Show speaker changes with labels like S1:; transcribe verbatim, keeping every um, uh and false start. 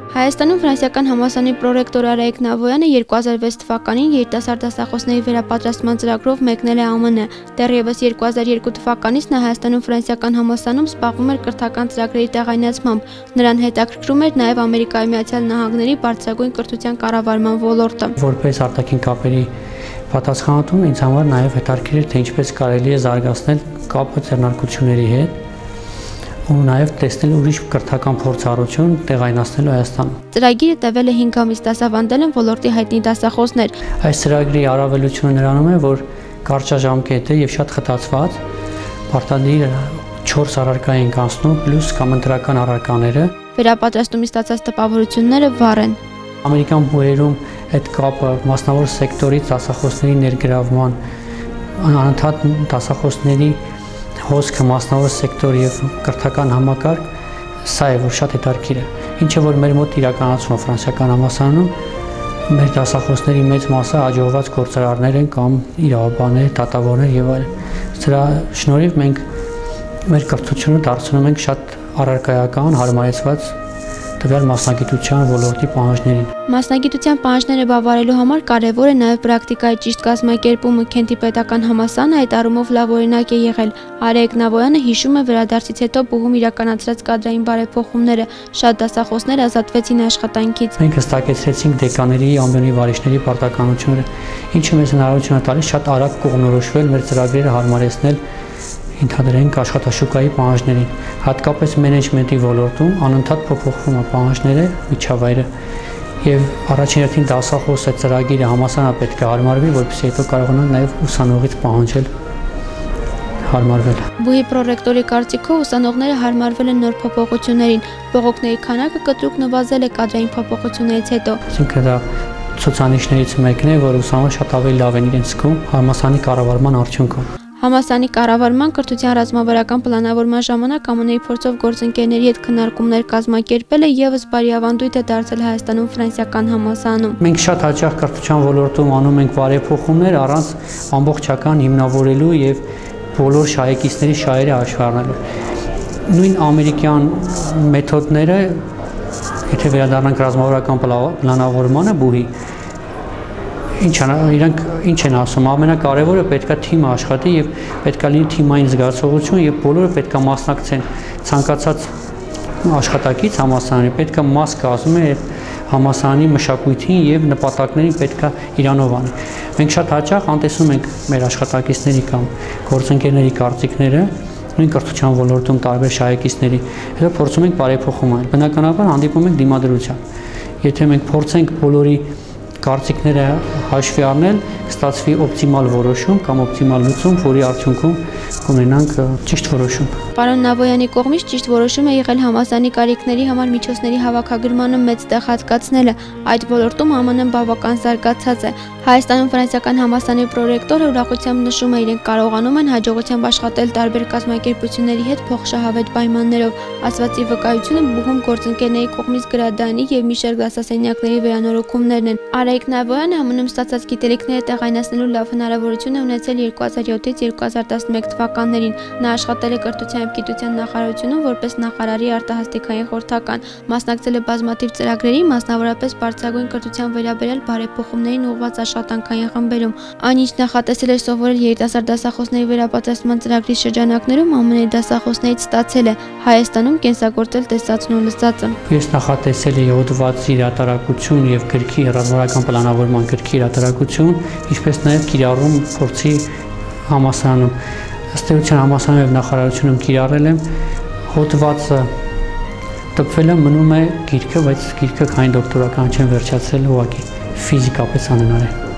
S1: Հայաստանում ֆրանսիական համալսարանի պրոռեկտոր Արայիկ Նավոյանը երկու հազար վեց թվականին երիտասարդ դասախոսների վերապատրաստման ծրագրով մեկնել է ԱՄՆ է։ Դեռևս երկու հազար երկու թվականից նա Հայաստանում ֆրանսիական համալսարանում զբաղվում էր կրթական ծրագրերի տեղայնացմամբ։ Նրան հետաքրքրում էր նաև Ամերիկայի Միացյալ Նահանգների բարձրագույն կրթության կառավարման ոլորտը։
S2: Որպես արտաքին կապերի պատասխանատուն ինձ համար նաև հետաքրքիր է, թե ինչպես կարելի է զարգացնել կապը ձեռնարկությունների հետ ու նաև տեսնել ուրիշ կրթական փորձառություն տեղայնացնելու Հայաստանում։
S1: Ծրագիրը տևել է հինգ ամիս, դասավանդել են ոլորտի հայտնի դասախոսներ։
S2: Այս ծրագրի առավելությունը նրանում է, որ կարճաժամկետ է եւ շատ խտացված, պարտադիր չորս առարկա են կանցնում, պլյուս կամ ընտրական առարկաները։
S1: Վերապատրաստումից ստացած տպավորությունները վառ են։
S2: Ամերիկյան բուհերում այդ կապը մասնավոր սեկտորի դասախոսների ներգրավման, անընդհատ դասախոսների հոսքը մասնավոր սեկտոր եւ կրթական համակարգ, սա է որ շատ հետաքրքիր է։ Ինչը որ մեր մոտ իրականացվում է ֆրանսիական համալսարանում, մեր դասախոսների մեծ մասը աջողված գործարարներ են կամ իրավաբաններ, դատավորներ եւ այլն։ Սրա շնորհիվ մենք մեր կրթությունը դարձնում ենք շատ առարկայական, հարմարեցված տվյալ մասնագիտության ոլորտի պահանջներին։
S1: Մասնագիտության պահանջները բավարարելու համար կարևոր է նաև պրակտիկայի ճիշտ կազմակերպումը։ Քենթի պետական համալսարանը այդ առումով լավ օրինակ է եղել։ Արայիկ Նավոյանը հիշում է վերադարձից հետո բուհում իրականացրած կադրային բարեփոխումները, շատ դասախոսներ ազատվեցին աշխատանքից։
S2: Մենք հստակեցրեցինք դեկաների, ամբիոնի վարիշների պարտականությունները, ինչը մեզ հնարավորություն է տալիս շատ արագ կողմնորոշվել, մեր ծրագրերը հարմարեցնել ընդհանրենք աշխատաշուկայի պահանջներին, հատկապես մենեջմենտի ոլորտում անընդհատ փոփոխվում է պահանջները, միջավայրը եւ առաջին հերթին դասախոսը ծրագիրը համալսարանը պետք է հարմարվի, որպեսզի հետո կարողանան նաեւ ուսանողից պահանջել հարմարվել։
S1: Բուհի պրոռեկտորի կարծիքով ուսանողները հարմարվել են նոր փոփոխություններին, բողոքների քանակը կտրուկ նվազել է կադրային փոփոխություններից հետո։
S2: Այսինքն դա ցուցանիշներից մեկն է, որ ուսանողները շատ ավելի լավ են իրենց զգում համալսարանի կառավարման արդյունքում։
S1: Համալսարանի կառավարման կրթության ռազմավարական պլանավորման ժամանակ ԱՄՆ-ի փորձով գործընկերների հետ քննարկումներ կազմակերպելը եւս բարի ավանդույթ է դարձել Հայաստանում ֆրանսիական համալսարանում։
S2: Մենք շատ հաճախ կրթության ոլորտում անում ենք բարեփոխումներ առանց ամբողջական հիմնավորելու եւ բոլոր շահեկիցների շահերը հաշվառնելու։ Նույն ամերիկյան մեթոդները, եթե վերադառնանք ռազմավարական պլանավորմանը, բուհի Ինչ իրանք ինչ են ասում, ամենակարևորը պետքա թիմը աշխատի եւ պետքա լինի թիմային զգացողություն եւ բոլորը պետքա մասնակցեն ցանկացած աշխատակից համալսարանի, պետքա մաս կազմի այդ համալսարանի մշակույթին եւ նպատակներին պետքա իրանով անի։ Մենք շատ հաճախ անտեսում ենք մեր աշխատակիցների կամ գործընկերների կարծիքները նույն կրթության ոլորտում տարբեր շահեկիցների, հետո փորձում ենք բարեփոխում անել։ Բնականաբար հանդիպում ենք դիմադրության։ Եթե մենք փորձենք բոլորի կարծիքները հաշվի առնել, կստացվի օպտիմալ որոշում կամ օպտիմալ լուծում, որի արդյունքում կունենանք ճիշտ որոշում։
S1: Պարոն Նավոյանի կողմից ճիշտ որոշում է եղել համալսարանի կարիքների համար միջոցների հավաքագրմանը մեծ տեղ հատկացնելը։ Այդ ոլորտում ԱՄՆ-ն բավական զարգացած է։ Հայաստանում ֆրանսիական համալսարանի պրոռեկտորը ուրախությամբ նշում է, իրենք կարողանում են հաջողությամբ աշխատել տարբեր կազմակերպությունների հետ փոխշահավետ պայմաններով։ Ասվածի վկայությունը բուհում գործընկերների կողմից գրադարանի եւ մի շարք դասասենյակների վերանորոգումներն են։ Արայիկ Նավոյանը ԱՄՆ-ում ստացած գիտելիքները տեղայնացնելու լավ հնարավորություն է ունեցել երկու հազար յոթից երկու հազար տասնմեկ թվականներին։ Նա աշխատել է կրթության եւ գիտության նախարարությունում որպես նախարարի արտահասթիկային խորհրդական, մասնակցել է բազմաթիվ ծրագրերի, մասնավորապես բարձրագույն կրթության վերաբերյալ բարեփոխումներին ուղղված աշխատանքային խմբերում։ Այն ինչ նախատեսել էր սովորել երիտասարդ դասախոսների վերապատրաստման ծրագրի շրջանակներում ԱՄՆ-ի դասախոսներից ստացել է Հայաստանում կենսագործել տեսածն ու լսածը։
S2: Ես նախատեսել էի հոդվածի հրատարակություն եւ գրքի ռազմավարական պլանավորման գրքի հրատարակություն, ինչպես նաեւ կիրառում փորձի համալսարանում։ Ըստ էության համալսարանի եւ նախարարությունում կիրառել եմ հոդվածը տպվել է, մնում է գիրքը, բայց գիրքը քանի դոկտորական չեմ վերջացրել, ուղղակի ֆիզիկապես անհնար է։